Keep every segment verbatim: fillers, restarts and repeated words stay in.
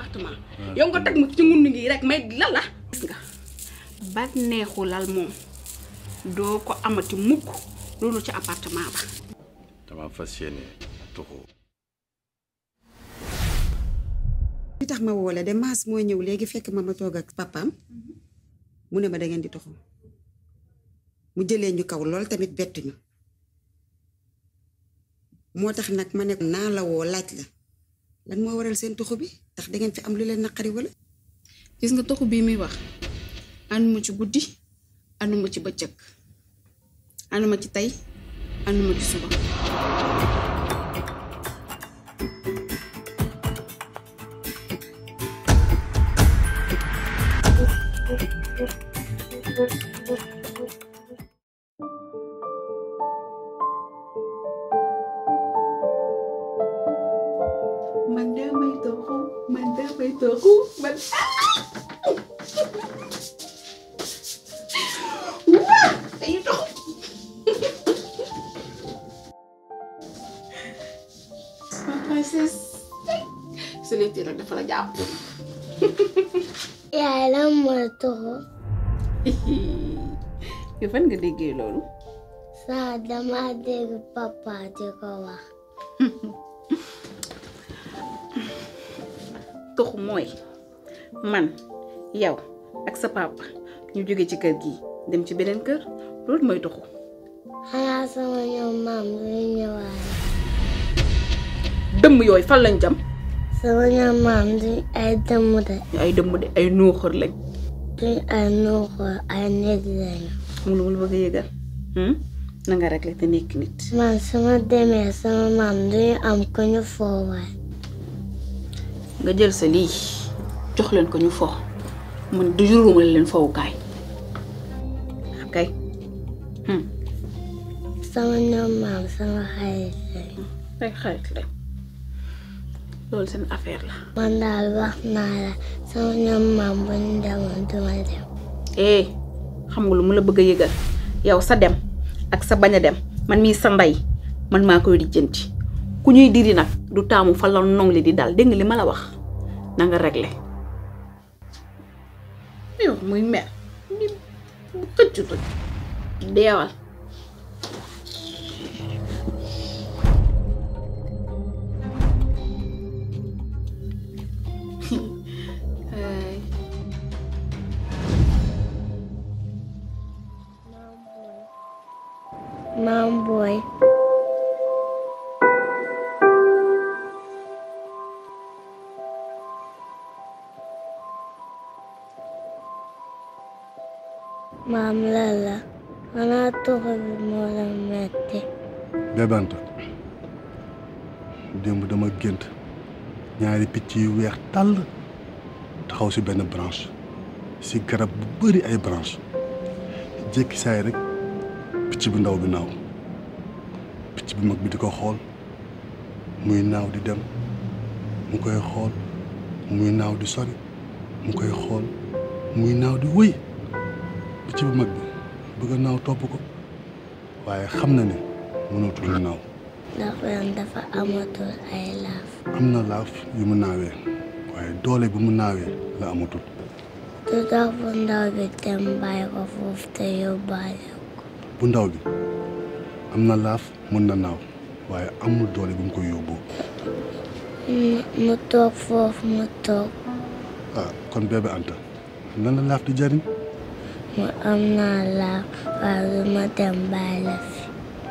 appartement yow nga teg ma ci ngundu ngi rek may lan la gis nga ba neexu lal moom doo ko amati mukk loolu ci appartement ba dama fas yéene tuxu li tax ma woo la de maas moo ñëw léegi fekk ma ma toog ak papaam mu ne ma da ngeen di tuxu mu jëlee ñu kaw lool tamit bettu ñu moo tax nag ma ne naa la woo laaj la lan moo waral seen tuxu bi ndax da ngeen fi am lu leen naqari wala gis nga tuxu bii muy wax ànduma ci guddi ànduma ci bëccëg ànduma ci tey ànduma ci suba man damay tuxu man damay tuxu man waa dañuy tuxu ma princesse su nekkee nag dafa la jàpp yaay lan mooy tuxu yow fan nga déggee loolu saa dama dégg papa di ko wax tuxu mooy man yow ak sa papa ñu jóge ci kër gi dem ci beneen kër loolu mooy tuxu xanaa sama ñoom maam luy ñëwaale dëmm yooyu fan lañ jam sama ñoom maam duñ ay dëmm de ay dëmm de ay nuuxër lañ duñ ay nuuxoor ay nit lañu mu lu mu bëgg a yëgal na nga rek la te nekk nit man sama demee sama maam duñu am ko ñu foowaay nga jël sa lii jox leen ko ñu fo man du juruma leen fowukaay kay sama ñoom maam sama xarit lañu ay xarit lañ loolu seen affaire la man daal wax naa la sama ñoom maam bu ñu demoon duma dem eh xam nga lu mu la bëgg a yëgal yow sa dem ak sa bañ a dem man mii sa ndey man maa koy lijjanti ku ñuy diri nag du taamu fa la nong li di dal dégg nga li ma la wax na nga réglé yow muy mer ni bu xëccu toj deewal maam booy maam lala xanaa tuxu bi moo la metti bébanta démb dama gént ñaari picc yu weex tàll taxaw ci benn branche ci garab bu bari ay branche jékki saay rek picc bu ndaw bi naaw picc bu mag bi di ko xool muy naaw di dem mu koy xool muy naaw di sori mu koy xool muy naaw di wëy picc bu mag bi bëgg a naaw topp ko waaye xam na ne mënatul naaw ndax ren dafa amatul ay laaf am na laaf yu mu naawee waaye doole bu mu naawee la amatul du tax bu ndaw bi dem bàyyi ko foofu te yóbbaale ko bu ndaw bi am na laaf mën na naaw waaye amul doole bu mu koy yóbbu mu toog foofu mu toog ah kon bébé Anta lan la laaf di jariñ mu am naa laaf waaye du ma dem bàyyi la fi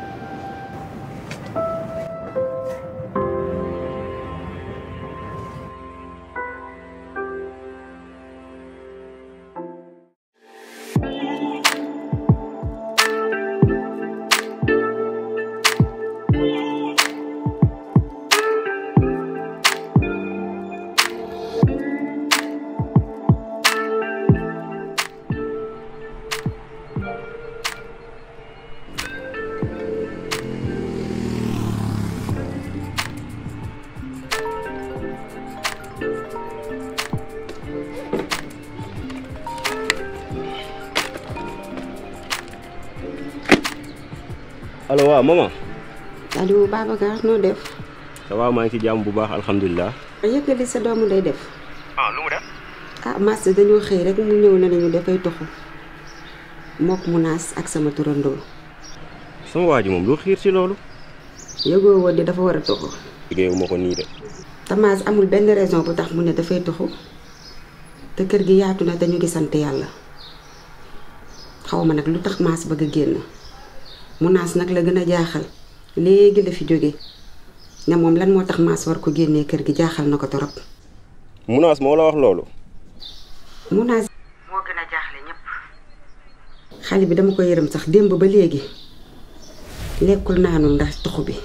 allo waaw maman. allo Babacar noo def ça va maa ngi ci jàmm bu baax alhamdulilah. yëkkali sa doomu day def ah lu mu def. ah Mass dañoo xëy rek mu ñëw na nañu dafay toxu mook Munaas ak sama turandoo. sama waa ji moom lu xiir ci loolu. yëgoo woon ni dafa war a toxu. liggéeyu ma ko nii de. te Mass amul benn raison bu tax mu ne dafay toxu te kër gi yaatu na te ñu ngi sant yàlla xaw ma nag lu tax Mass bëgg a génn. Munaas nag la gën a jaaxal léegi la fi jóge ne moom lan moo tax Mass war ko génnee kër gi jaaxal na ko torop. Munaas moo la wax loolu. Munaas moo gën a jaaxle ñëpp. xale bi dama ko yërëm sax démb ba léegi lekkul naanul ndax toxu bi.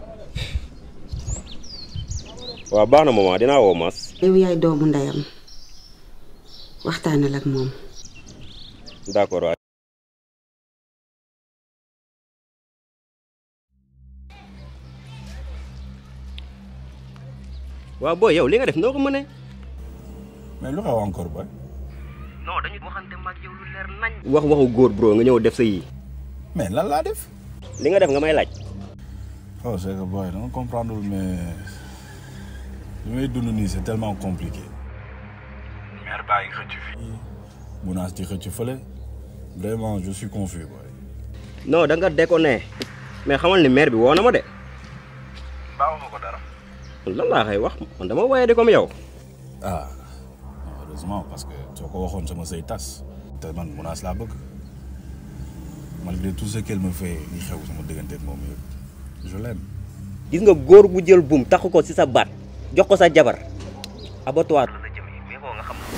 waaw baax na maman dinaa woo Mass. yow yaay doomu ndeyam waxtaanal ak moom. d'accord waay. waaw booy yow li nga def noo ko mënee. mais lu xew encore boy. non dañu waxante mag yow lu leer nañ. wax waxu góor bro nga ñëw def sa yii. mais lan laa def. li nga def nga may laaj. oh c'est que boy dama comprendre mais li may dund nii c'est tellement compliqué. mère baa ngi xëcc fii. Munaas di xëcc fële vraiment je suis confus boy. non da nga déconné mais xamal ni mère bi woo na ma de. baaxuma ko dara. lan laa koy wax man dama waaye di comme yow. ah heureusement parce que soo ko waxoon sama say tas te man Munaas laa bëgg malgré tout ce qu'elle me fait li xew sama diggante ak moom yëpp je l'aime. gis nga góor bu jël buum taxu ko ci sa baat jox ko sa jabar abattoir la jëm yi mais boo nga xam.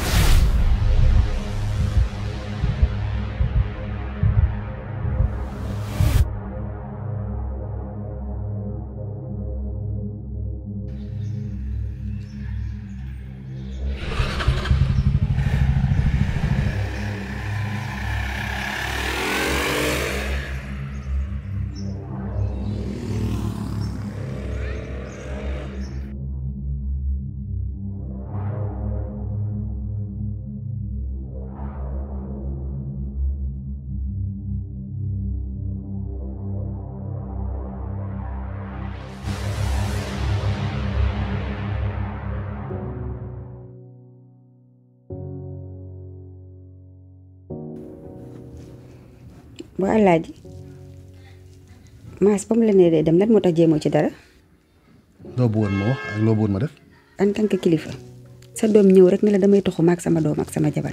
waa Alaaji Mass ba mu la nee day dem lan moo tax jéemoo ci dara. loo bëggoon ma wax ak loo bëggoon ma def. en tant que kilifa sa doom ñëw rek ne la damay toxu maag sama doom ak sama jabar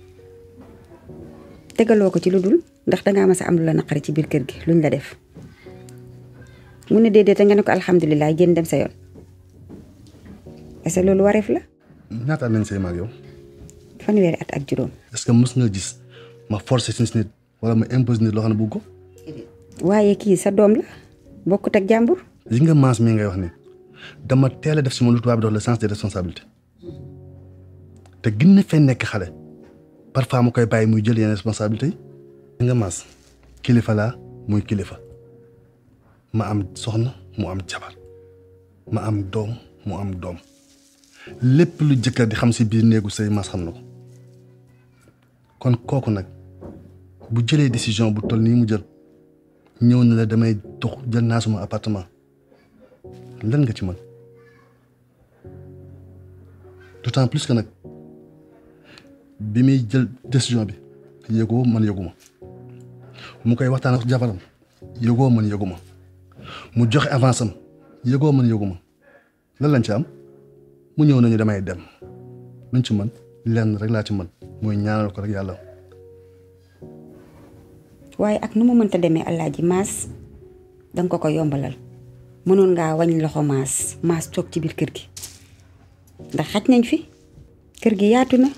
tegaloo ko ci lu dul ndax dangaa mas a am lu la naqari ci biir kër gi luñ la def mu ne déedéet te nga ne ko alhamdulilah génn dem sa yoon est-ce que loolu wareef la. ñaata nañ say maag yow. fanweeri at ak juróom. est-ce que mës nga gis ma forcer si nit wala ma impose nit loo xam ne bëgg ko. waaye kii sa doom la bokkut ak jàmbur. li nga Mass mii ngay wax ni dama teel a def si ma lu tubaab di wax le sens des responsabilités te gën na fee nekk xale parfois mu koy bàyyi muy jël yenn responsabilités yi. li nga Mass kilifa laa muy kilifa ma am soxna mu am jabar ma am doom mu am doom lépp lu jëkkër di xam si biir néegu say Mass xam na ko kon kooku nag bu jëlee décision bu toll nii mu jël ñëw na la damay dox jël naa suma appartement lan nga ci mën d'autant plus que nag bi muy jël décision bi yëgoo man yëguma mu koy waxtaan ak jabaram yëgoo man yëguma mu joxe avance am yëgoo man yëguma lan lañ ci am mu ñëw nañu damay dem luñ ci mën lenn rek laa ci mën mooy ñaanal ko rek yàlla. waaye ak nu mu mënta demee Alaaji Mass danga ko ko yombalal mënoon ngaa wañ loxo Mass Mass toog ci biir kër gi ndax xaj nañ fi kër gi yaatu na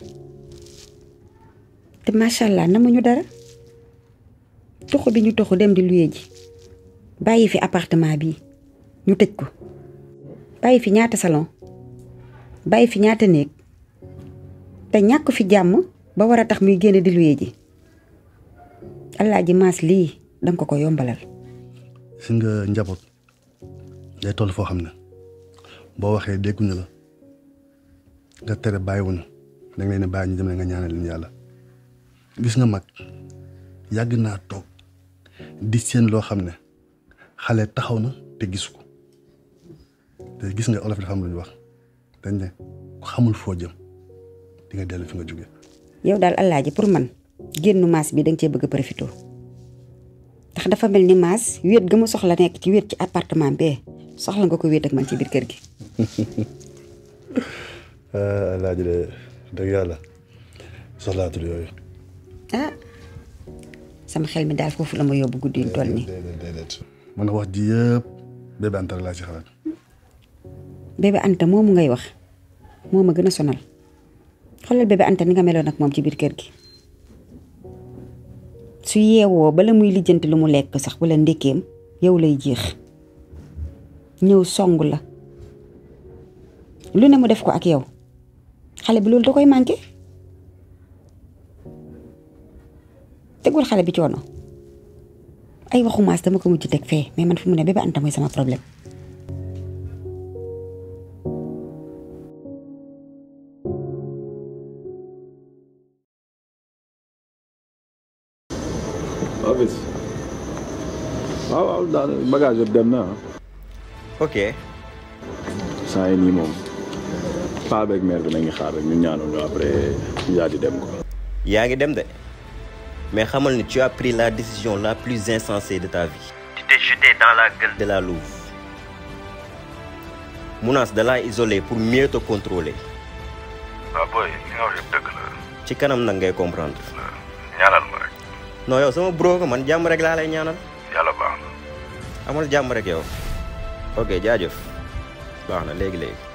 te macha allah namuñu dara toxu bi ñu toxu dem di luye ji bàyyi fi appartement bi ñu tëj ko bàyyi fi ñaata salon bàyyi fi ñaata néeg te ñàkk fi jàmm ba war a tax muy génne di luye ji Alaaji Mass lii danga ko ko yombalal. si nga njaboot day toll foo xam ne boo waxee dégguñu la nga tere bàyyiwuñu danga leen bàyyi ñu dem nga ñaanal leen yàlla gis nga mag yàgg naa toog di seen loo xam ne xale taxaw na te gisu ko te gis nga olof dafa am lu ñu wax dañ ne ku xamul foo jëm di nga dellu fi nga jóge. yow daal Alaaji pour man génnu maas bi danga cee bëgg a profité ndax dafa mel ni maas wéet ga mu soxla nekk ci wéet ci appartement bee soxla nga ko wéet ak man ci biir kër gi. Alaaji de dëgg yàlla soxlaatul yooyu. ah sama xel mi daal foofu la ma yóbbu guddi yu toll nii. déedéet déedéet man wax ji yëpp bébé Anta laa ci xalaat. bébé Anta moomu ngay wax moo ma gën a sonal xoolal bébé Anta ni nga meloon ak moom ci biir kër gi su yeewoo bala muy lijjanti lu mu lekk sax wala ndékkeem yow lay jeex ñëw song la lu ne mu def ko ak yow xale bi loolu da koy manqué tegul xale bi coono ay waxu maas dama ko mujj teg fee mais man fi mu ne bébé Anta mooy sama problème. Office waaw waaw daal bagage yëpp dem na ok. saa yi nii moom paa beeg mère bi nañu xaar rek ñu ñaanal ñu après ñu daal di dem ko. yaa ngi dem de mais xamal ni tu as pris la décision la plus insensée de ta vie. tu t'es jeté dans la gueule de la louve. Mounass da laa isolé pour mieux te contrôler. waaw booy li nga wax yëpp dëgg la. ci kanam nag ngay comprendre. ñaanal ma rek. non yow sama bro ko man jàmm rek laa lay ñaanal. yàlla baax na. amal jàmm rek yow. ok jaajëf baax na léegi léegi.